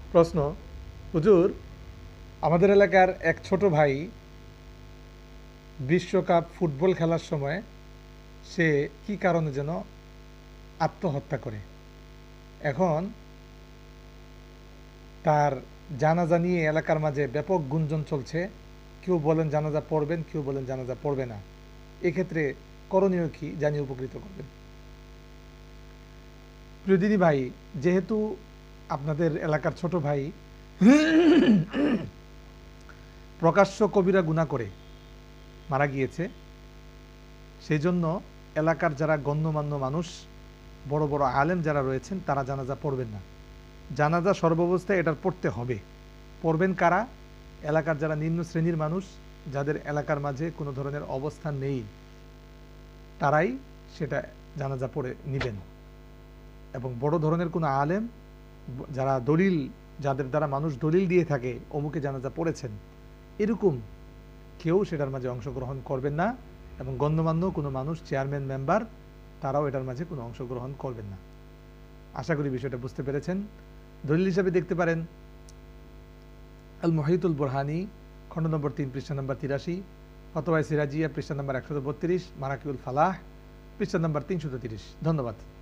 প্রশ্ন, হুজুর, আমাদের এলাকার এক ছোট ভাই বিশ্বকাপ ফুটবল খেলার সময় সে কি কারণে যেন আত্মহত্যা করে। এখন তার জানাজা নিয়ে এলাকার মাঝে ব্যাপক গুঞ্জন চলছে। কেউ বলেন জানাজা পড়বেন, কেউ বলেন জানাজা পড়বে না। এক্ষেত্রে করণীয় কি জানিয়ে উপকৃত করবেন। প্রিয় দিদি ভাই, যেহেতু আপনাদের এলাকার ছোট ভাই প্রকাশ্য কবিরা গুনাহ করে মারা গিয়েছে, সেই জন্য এলাকার যারা গণ্যমান্য মানুষ, বড় বড় আলেম যারা রয়েছেন, তারা জানাজা পড়বেন না। জানাজা সর্বাবস্থায় এটার পড়তে হবে। পড়বেন কারা? এলাকার যারা নিম্ন শ্রেণীর মানুষ, যাদের এলাকার মাঝে কোনো ধরনের অবস্থান নেই, তারাই সেটা জানাজা পড়ে নেবেন। এবং বড় ধরনের কোনো আলেম, যারা দলিল, যাদের দ্বারা মানুষ দলিল দিয়ে থাকে অমুকে জানাজা পড়েছেন, এরকম কেউ সেটার মাঝে অংশগ্রহণ করবেন না। এবং গণ্যমান্য কোনো মানুষ, চেয়ারম্যান, মেম্বার, তারাও এটার মাঝে কোনো অংশগ্রহণ করবেন না। আশা করি বিষয়টা বুঝতে পেরেছেন। দলিল হিসাবে দেখতে পারেন আল মুহিতুল বুরহানি, খণ্ড নম্বর 3, পৃষ্ঠা নম্বর 83, ফতোয়া সিরাজিয়া, পৃষ্ঠা নম্বর 132, মারাকিউল ফালাহ, পৃষ্ঠা নম্বর 330। ধন্যবাদ।